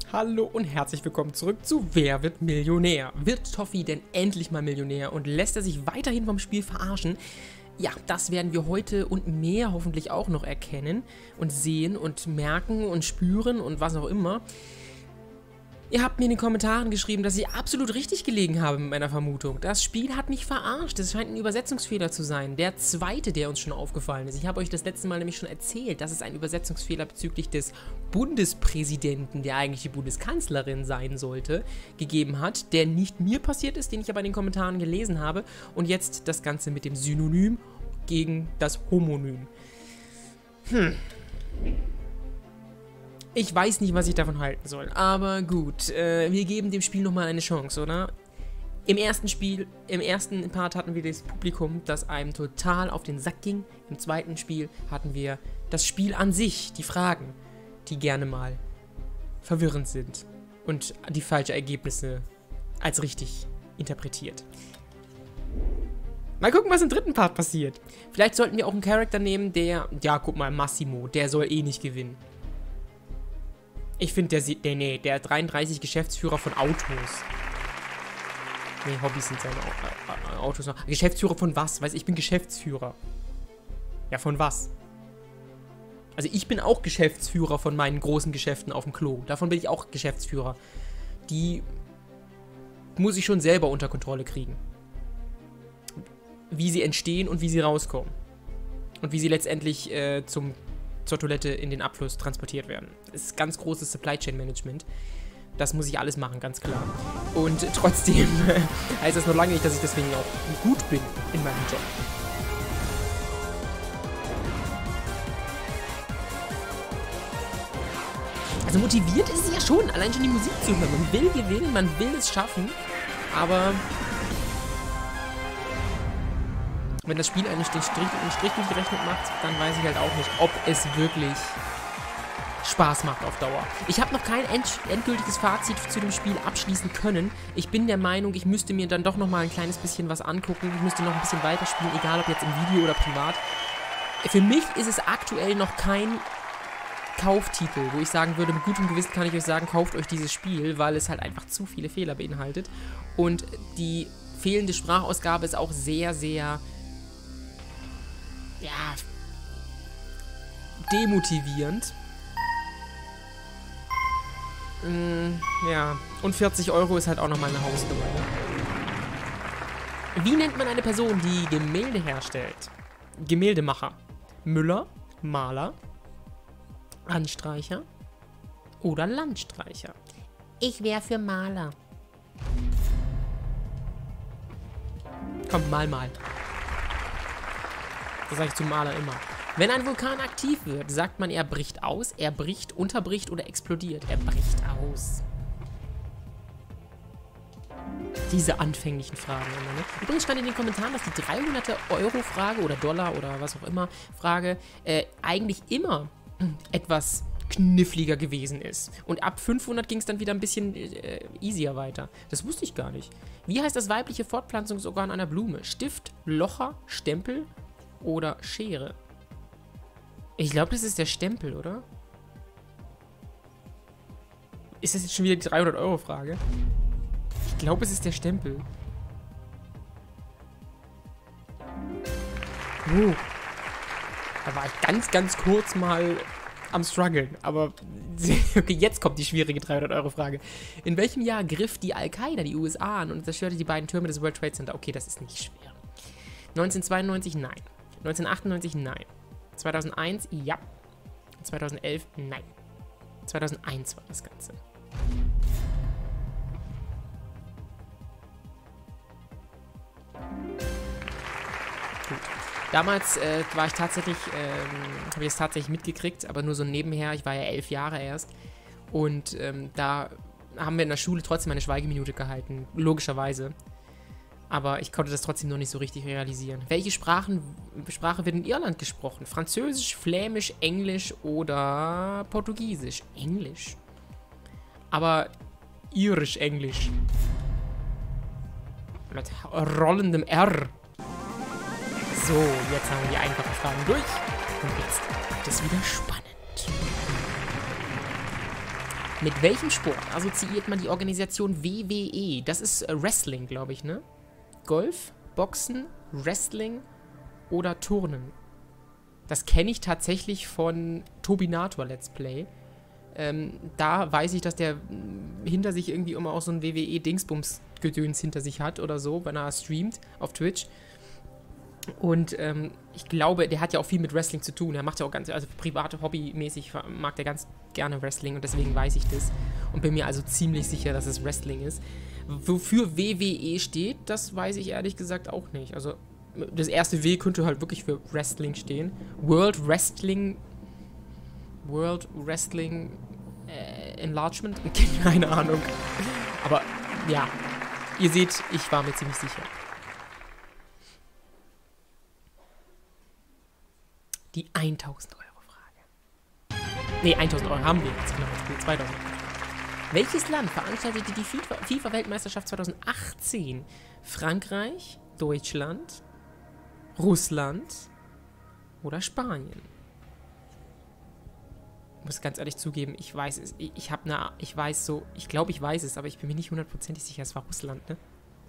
Hallo und herzlich willkommen zurück zu Wer wird Millionär? Wird Toffee denn endlich mal Millionär und lässt er sich weiterhin vom Spiel verarschen? Ja, das werden wir heute und mehr hoffentlich auch noch erkennen und sehen und merken und spüren und was auch immer. Ihr habt mir in den Kommentaren geschrieben, dass ich absolut richtig gelegen habe mit meiner Vermutung. Das Spiel hat mich verarscht. Es scheint ein Übersetzungsfehler zu sein. Der zweite, der uns schon aufgefallen ist. Ich habe euch das letzte Mal nämlich schon erzählt, dass es ein Übersetzungsfehler bezüglich des Bundespräsidenten, der eigentlich die Bundeskanzlerin sein sollte, gegeben hat, der nicht mir passiert ist, den ich aber in den Kommentaren gelesen habe. Und jetzt das Ganze mit dem Synonym gegen das Homonym. Ich weiß nicht, was ich davon halten soll, aber gut, wir geben dem Spiel nochmal eine Chance, oder? Im ersten Part hatten wir das Publikum, das einem total auf den Sack ging. Im zweiten Spiel hatten wir das Spiel an sich, die Fragen, die gerne mal verwirrend sind und die falschen Ergebnisse als richtig interpretiert. Mal gucken, was im dritten Part passiert. Vielleicht sollten wir auch einen Charakter nehmen, der, ja, guck mal, Massimo, der soll eh nicht gewinnen. Ich finde, der 33 Geschäftsführer von Autos. Nee, Hobbys sind seine Autos noch. Geschäftsführer von was? Weiß ich bin Geschäftsführer. Ja, von was? Also ich bin auch Geschäftsführer von meinen großen Geschäften auf dem Klo. Davon bin ich auch Geschäftsführer. Die muss ich schon selber unter Kontrolle kriegen. Wie sie entstehen und wie sie rauskommen. Und wie sie letztendlich zur Toilette in den Abfluss transportiert werden. Das ist ganz großes Supply Chain Management. Das muss ich alles machen, ganz klar. Und trotzdem heißt das noch lange nicht, dass ich deswegen auch gut bin in meinem Job. Also motiviert ist es ja schon, allein schon die Musik zu hören. Man will gewinnen, man will es schaffen, aber wenn das Spiel einen Strich durchgerechnet macht, dann weiß ich halt auch nicht, ob es wirklich Spaß macht auf Dauer. Ich habe noch kein endgültiges Fazit zu dem Spiel abschließen können. Ich bin der Meinung, ich müsste mir dann doch noch mal ein kleines bisschen was angucken. Ich müsste noch ein bisschen weiterspielen, egal ob jetzt im Video oder privat. Für mich ist es aktuell noch kein Kauftitel, wo ich sagen würde, mit gutem Gewissen kann ich euch sagen, kauft euch dieses Spiel, weil es halt einfach zu viele Fehler beinhaltet. Und die fehlende Sprachausgabe ist auch sehr, sehr... ja, demotivierend. Ja, und 40 € ist halt auch nochmal eine Hausnummer. Wie nennt man eine Person, die Gemälde herstellt? Gemäldemacher. Müller, Maler, Anstreicher oder Landstreicher? Ich wäre für Maler. Komm, mal. Das sage ich zum Maler immer. Wenn ein Vulkan aktiv wird, sagt man, er bricht aus, er bricht, unterbricht oder explodiert. Er bricht aus. Diese anfänglichen Fragen immer, ne? Übrigens stand in den Kommentaren, dass die 300-Euro-Frage oder Dollar oder was auch immer Frage eigentlich immer etwas kniffliger gewesen ist. Und ab 500 ging es dann wieder ein bisschen easier weiter. Das wusste ich gar nicht. Wie heißt das weibliche Fortpflanzungsorgan einer Blume? Stift, Locher, Stempel oder Schere? Ich glaube, das ist der Stempel, oder? Ist das jetzt schon wieder die 300-Euro-Frage? Ich glaube, es ist der Stempel. Da war ich ganz kurz mal am struggeln. Aber okay, jetzt kommt die schwierige 300-Euro-Frage. In welchem Jahr griff die Al-Qaida die USA an und zerstörte die beiden Türme des World Trade Center? Okay, das ist nicht schwer. 1992? Nein. 1998? Nein. 2001? Ja. 2011? Nein. 2001 war das Ganze. Gut. Damals war ich tatsächlich, habe ich es tatsächlich mitgekriegt, aber nur so nebenher. Ich war ja 11 Jahre erst. Und da haben wir in der Schule trotzdem eine Schweigeminute gehalten. Logischerweise. Aber ich konnte das trotzdem noch nicht so richtig realisieren. Welche Sprache wird in Irland gesprochen? Französisch, Flämisch, Englisch oder Portugiesisch? Englisch. Aber irisch-Englisch. Mit rollendem R. So, jetzt haben wir die einfachen Fragen durch. Und jetzt wird es wieder spannend. Mit welchem Sport assoziiert man die Organisation WWE? Das ist Wrestling, glaube ich, ne? Golf, Boxen, Wrestling oder Turnen. Das kenne ich tatsächlich von Tobinator Let's Play. Da weiß ich, dass der hinter sich irgendwie immer auch so ein WWE-Dingsbums-Gedöns hinter sich hat oder so, wenn er streamt auf Twitch. Und ich glaube, der hat ja auch viel mit Wrestling zu tun. Er macht ja auch ganz, also private, hobbymäßig mag der ganz gerne Wrestling und deswegen weiß ich das. Und bin mir also ziemlich sicher, dass es Wrestling ist. Wofür WWE steht, das weiß ich ehrlich gesagt auch nicht. Also das erste W könnte halt wirklich für Wrestling stehen. World Wrestling Enlargement? Keine Ahnung. Aber ja, ihr seht, ich war mir ziemlich sicher. Die 1000 Euro Frage. Ne, 1000 Euro haben wir jetzt genau im Spiel. 2000 Euro. Welches Land veranstaltete die FIFA-Weltmeisterschaft 2018? Frankreich, Deutschland, Russland oder Spanien? Ich muss ganz ehrlich zugeben, ich weiß es. Ich glaube, ich weiß es, aber ich bin mir nicht hundertprozentig sicher. Es war Russland, ne?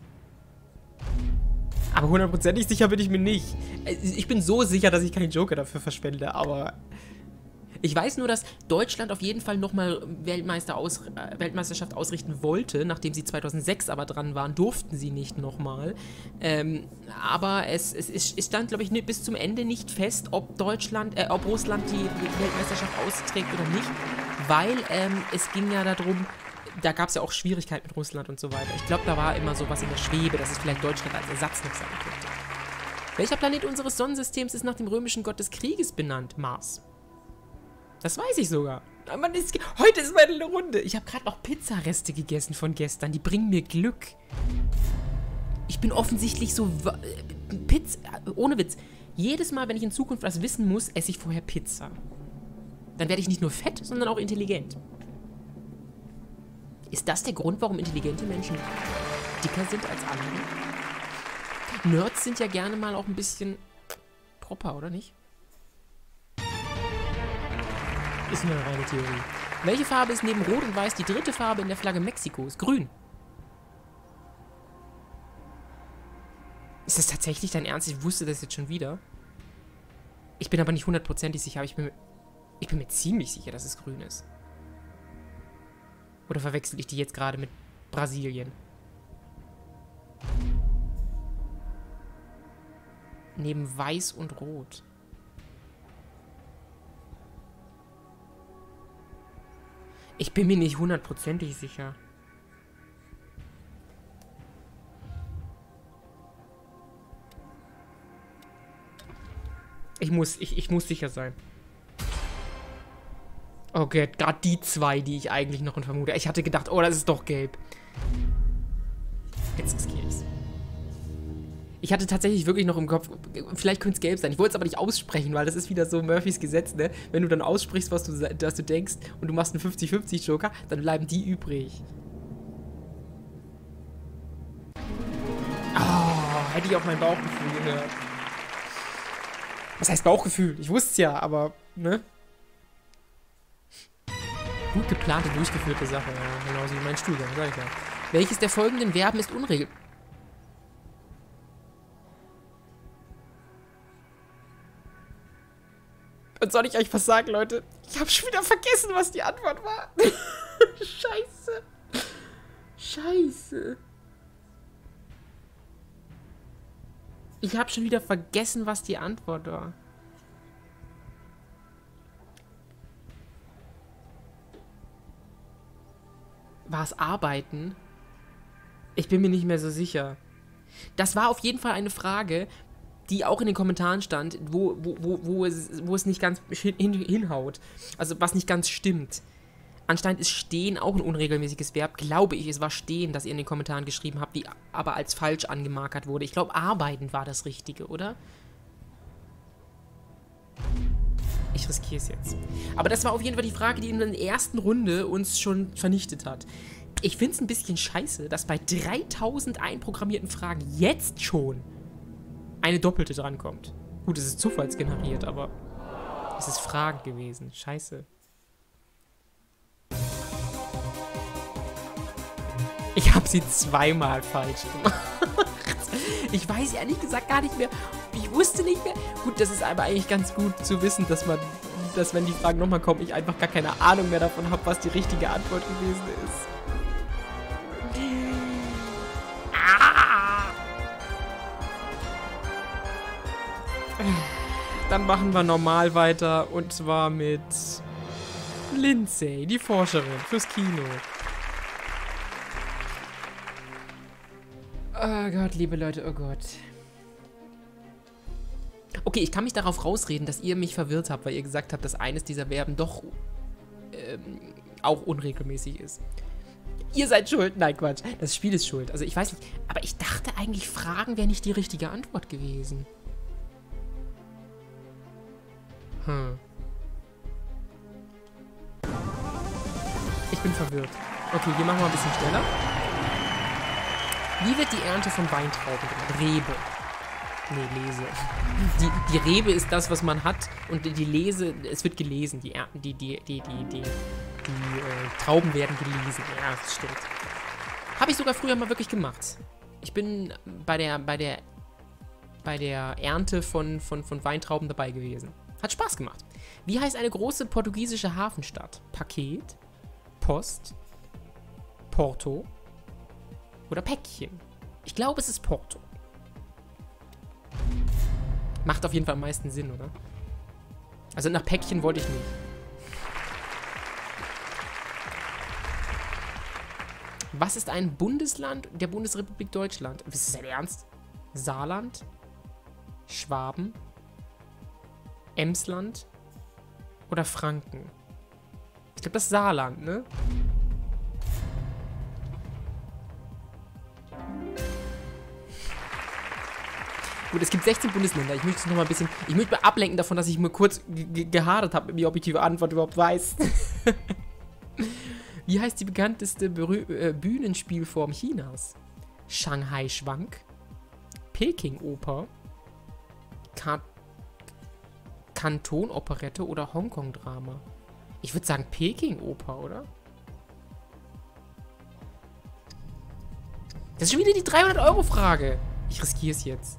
Aber hundertprozentig sicher bin ich mir nicht. Ich bin so sicher, dass ich keinen Joker dafür verschwende, aber ich weiß nur, dass Deutschland auf jeden Fall nochmal Weltmeisterschaft ausrichten wollte, nachdem sie 2006 aber dran waren, durften sie nicht nochmal. Aber es stand, glaube ich, bis zum Ende nicht fest, ob Russland die Weltmeisterschaft austrägt oder nicht, weil es ging ja darum, da gab es ja auch Schwierigkeiten mit Russland und so weiter. Ich glaube, da war immer sowas in der Schwebe, dass es vielleicht Deutschland als Ersatz noch sein könnte. Welcher Planet unseres Sonnensystems ist nach dem römischen Gott des Krieges benannt? Mars. Das weiß ich sogar. Heute ist meine Runde. Ich habe gerade noch Pizzareste gegessen von gestern. Die bringen mir Glück. Ich bin offensichtlich so... Pizza... Ohne Witz. Jedes Mal, wenn ich in Zukunft was wissen muss, esse ich vorher Pizza. Dann werde ich nicht nur fett, sondern auch intelligent. Ist das der Grund, warum intelligente Menschen dicker sind als andere? Nerds sind ja gerne mal auch ein bisschen proper, oder nicht? Ist nur eine reine Theorie. Welche Farbe ist neben Rot und Weiß die dritte Farbe in der Flagge Mexikos? Grün. Ist das tatsächlich dein Ernst? Ich wusste das jetzt schon wieder. Ich bin aber nicht hundertprozentig sicher, aber ich bin mir ziemlich sicher, dass es grün ist. Oder verwechsel ich die jetzt gerade mit Brasilien? Neben Weiß und Rot. Ich bin mir nicht hundertprozentig sicher. Ich muss sicher sein. Okay, gerade die zwei, die ich eigentlich noch vermute. Ich hatte gedacht, oh, das ist doch gelb. Jetzt riskiere ich es. Ich hatte tatsächlich wirklich noch im Kopf, vielleicht könnte es gelb sein. Ich wollte es aber nicht aussprechen, weil das ist wieder so Murphys Gesetz, ne? Wenn du dann aussprichst, was du denkst und du machst einen 50-50 Joker, dann bleiben die übrig. Oh, hätte ich auf mein Bauchgefühl gehört. Was heißt Bauchgefühl? Ich wusste es ja, aber, ne? Gut geplante, durchgeführte Sache, ja, genauso wie mein Studium, sag ich ja. Welches der folgenden Verben ist unregelmäßig? Und soll ich euch was sagen, Leute? Ich habe schon wieder vergessen, was die Antwort war. Scheiße. Scheiße. Ich habe schon wieder vergessen, was die Antwort war. War es Arbeiten? Ich bin mir nicht mehr so sicher. Das war auf jeden Fall eine Frage, die auch in den Kommentaren stand, wo es nicht ganz hinhaut. Also was nicht ganz stimmt. Anscheinend ist stehen auch ein unregelmäßiges Verb. Glaube ich, es war stehen, das ihr in den Kommentaren geschrieben habt, die aber als falsch angemarkert wurde. Ich glaube, arbeiten war das Richtige, oder? Ich riskiere es jetzt. Aber das war auf jeden Fall die Frage, die in der ersten Runde uns schon vernichtet hat. Ich finde es ein bisschen scheiße, dass bei 3000 einprogrammierten Fragen jetzt schon eine doppelte drankommt. Gut, es ist zufallsgeneriert, aber es ist Fragen gewesen. Scheiße. Ich habe sie zweimal falsch gemacht. Ich weiß ehrlich gesagt gar nicht mehr. Ich wusste nicht mehr. Gut, das ist aber eigentlich ganz gut zu wissen, dass wenn die Fragen nochmal kommen, ich einfach gar keine Ahnung mehr davon habe, was die richtige Antwort gewesen ist. Dann machen wir normal weiter und zwar mit Lindsay, die Forscherin fürs Kino. Oh Gott, liebe Leute, oh Gott. Okay, ich kann mich darauf rausreden, dass ihr mich verwirrt habt, weil ihr gesagt habt, dass eines dieser Verben doch auch unregelmäßig ist. Ihr seid schuld. Nein, Quatsch. Das Spiel ist schuld. Also ich weiß nicht, aber ich dachte eigentlich, Fragen wäre nicht die richtige Antwort gewesen. Ich bin verwirrt. Okay, hier machen wir ein bisschen schneller. Wie wird die Ernte von Weintrauben genannt? Rebe. Nee, Lese. Die Rebe ist das, was man hat, und die Lese, es wird gelesen. Die Trauben werden gelesen. Ja, das stimmt. Habe ich sogar früher mal wirklich gemacht. Ich bin bei der Ernte von Weintrauben dabei gewesen. Hat Spaß gemacht. Wie heißt eine große portugiesische Hafenstadt? Paket, Post, Porto oder Päckchen? Ich glaube, es ist Porto. Macht auf jeden Fall am meisten Sinn, oder? Also nach Päckchen wollte ich nicht. Was ist ein Bundesland der Bundesrepublik Deutschland? Ist das dein Ernst? Saarland? Schwaben? Emsland? Oder Franken? Ich glaube, das ist Saarland, ne? Gut, es gibt 16 Bundesländer. Ich möchte noch mal ein bisschen... Ich möchte mal ablenken davon, dass ich mir kurz gehadert habe, ob die objektive Antwort überhaupt weiß. Wie heißt die bekannteste Bühnenspielform Chinas? Shanghai-Schwank? Peking-Oper? Kanton-Operette oder Hongkong-Drama? Ich würde sagen Peking-Oper, oder? Das ist schon wieder die 300-Euro-Frage. Ich riskiere es jetzt.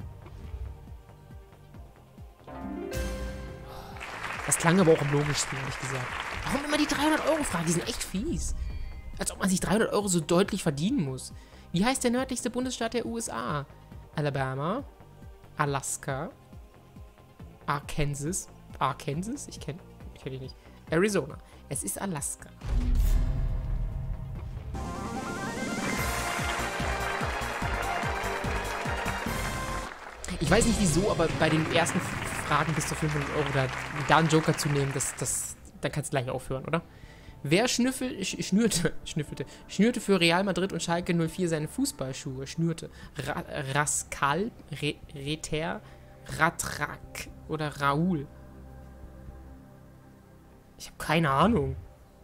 Das klang aber auch am logischsten, ehrlich gesagt. Warum immer die 300-Euro-Frage? Die sind echt fies. Als ob man sich 300 Euro so deutlich verdienen muss. Wie heißt der nördlichste Bundesstaat der USA? Alabama? Alaska? Arkansas? Arkansas? Ich kenn die nicht. Arizona. Es ist Alaska. Ich weiß nicht wieso, aber bei den ersten Fragen bis zu 500 Euro da einen Joker zu nehmen, dann kannst du gleich aufhören, oder? Wer schnürte für Real Madrid und Schalke 04 seine Fußballschuhe? Schnürte. Rascal, Reter, Ratrak oder Raoul? Ich habe keine Ahnung.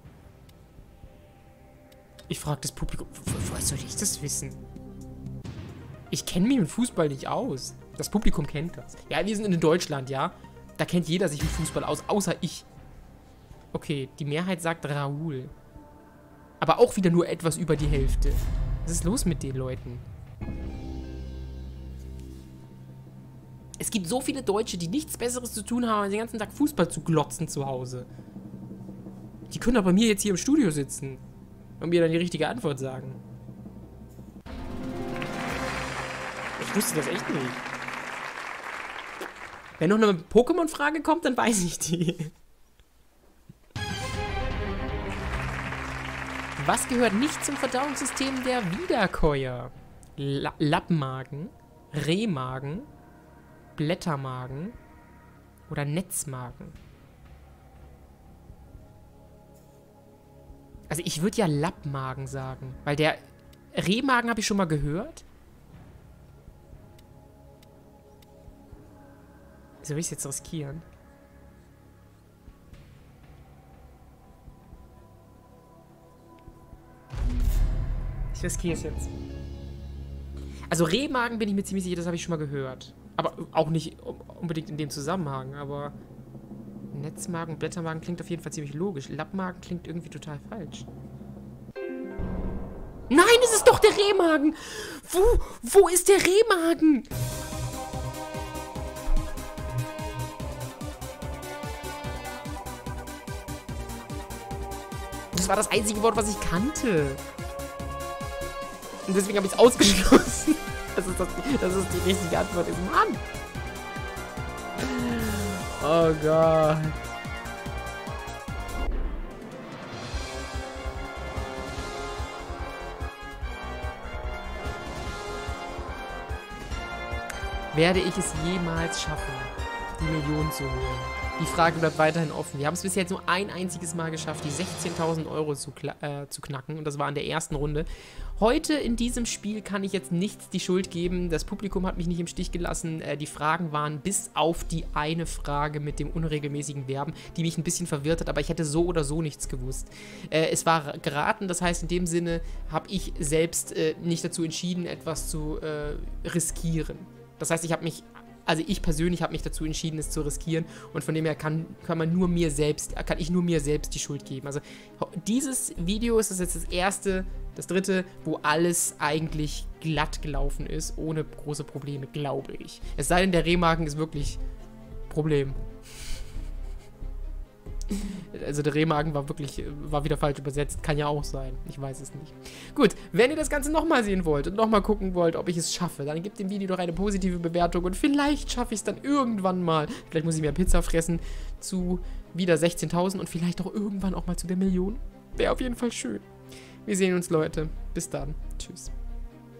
Ich frage das Publikum, woher soll ich das wissen? Ich kenne mich mit Fußball nicht aus. Das Publikum kennt das. Ja, wir sind in Deutschland, ja? Da kennt jeder sich mit Fußball aus, außer ich. Okay, die Mehrheit sagt Raoul. Aber auch wieder nur etwas über die Hälfte. Was ist los mit den Leuten? Es gibt so viele Deutsche, die nichts Besseres zu tun haben, als den ganzen Tag Fußball zu glotzen zu Hause. Die können doch bei mir jetzt hier im Studio sitzen und mir dann die richtige Antwort sagen. Ich wusste das echt nicht. Wenn noch eine Pokémon-Frage kommt, dann weiß ich die. Was gehört nicht zum Verdauungssystem der Wiederkäuer? Lappmagen, Rehmagen, Blättermagen oder Netzmagen? Also ich würde ja Lappmagen sagen, weil der Rehmagen habe ich schon mal gehört. Soll ich es jetzt riskieren? Ich riskiere es jetzt. Also Rehmagen bin ich mir ziemlich sicher, das habe ich schon mal gehört. Aber auch nicht unbedingt in dem Zusammenhang, aber Netzmagen, Blättermagen klingt auf jeden Fall ziemlich logisch. Lappmagen klingt irgendwie total falsch. Nein, es ist doch der Rehmagen. Wo ist der Rehmagen? Das war das einzige Wort, was ich kannte. Und deswegen habe ich es ausgeschlossen. Das ist die richtige Antwort. Mann! Oh Gott. Werde ich es jemals schaffen, die Million zu holen? Die Frage bleibt weiterhin offen. Wir haben es bisher jetzt nur ein einziges Mal geschafft, die 16.000 Euro zu knacken. Und das war in der ersten Runde. Heute in diesem Spiel kann ich jetzt nichts die Schuld geben. Das Publikum hat mich nicht im Stich gelassen. Die Fragen waren bis auf die eine Frage mit dem unregelmäßigen Verben, die mich ein bisschen verwirrt hat. Aber ich hätte so oder so nichts gewusst. Es war geraten. Das heißt, in dem Sinne habe ich selbst nicht dazu entschieden, etwas zu riskieren. Das heißt, ich persönlich habe mich dazu entschieden, es zu riskieren, und von dem her kann ich nur mir selbst die Schuld geben. Also dieses Video ist jetzt das dritte, wo alles eigentlich glatt gelaufen ist, ohne große Probleme, glaube ich. Es sei denn, der Rehmagen ist wirklich Problem. Also der Rehmagen war wieder falsch übersetzt. Kann ja auch sein. Ich weiß es nicht. Gut, wenn ihr das Ganze nochmal sehen wollt und nochmal gucken wollt, ob ich es schaffe, dann gebt dem Video doch eine positive Bewertung und vielleicht schaffe ich es dann irgendwann mal. Vielleicht muss ich mehr Pizza fressen zu wieder 16.000 und vielleicht auch irgendwann auch mal zu der Million. Wäre auf jeden Fall schön. Wir sehen uns, Leute. Bis dann. Tschüss.